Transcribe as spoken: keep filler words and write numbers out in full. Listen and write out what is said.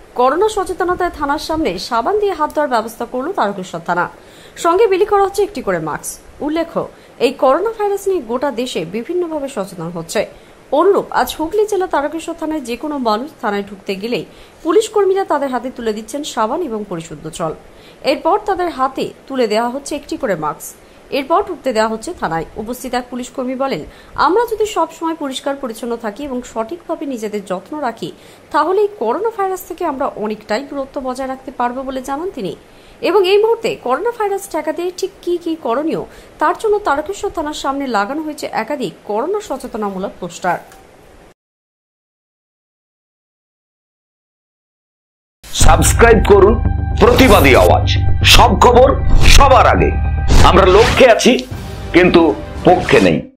Corona সচেতনতায় থানার সামনে সাবান দিয়ে হাত ধোয়ার ব্যবস্থা করল তারকেশ্বর থানা। সঙ্গে বিলি করা হচ্ছে একটি করে মাস্ক। উল্লেখ্য, এই করোনা ভাইরাস নিয়ে গোটা দেশে বিভিন্নভাবে সচেতন হচ্ছে। অনুরূপ আজ হুগলি জেলা তারকেশ্বর থানায় যে কোনো মানুষ থানায় ঢুকতে গেলেই পুলিশ কর্মীরা তাদের হাতে তুলে দিচ্ছেন সাবান এবং পরিশুদ্ধ জল। এরপর তাদের হাতে তুলে দেওয়া হচ্ছে একটি করে মাস্ক। এরপর ঢুকতে দেওয়া হচ্ছে থানায়। উপস্থিত এক পুলিশ কর্মী বলেন, আমরা যদি সবসময় পরিষ্কার পরিচ্ছন্ন থাকি এবং সঠিকভাবে নিজেদের যত্ন রাখি, তাহলে এই করোনা ভাইরাস থেকে আমরা অনেকটাই দূরত্ব বজায় রাখতে পারবো বলে জানান তিনি। এবং এই মুহূর্তে করোনা ভাইরাস ঠেকাতে ঠিক কি কি করণীয়, তার জন্য তারকেশ্বর থানার সামনে লাগানো হয়েছে একাধিক করোনা সচেতনামূলক পোস্টার। সাবস্ক্রাইব করুন প্রতিবাদী আওয়াজ, সব খবর সবার আগে। আমরা লক্ষ্যে আছি কিন্তু পক্ষে নেই।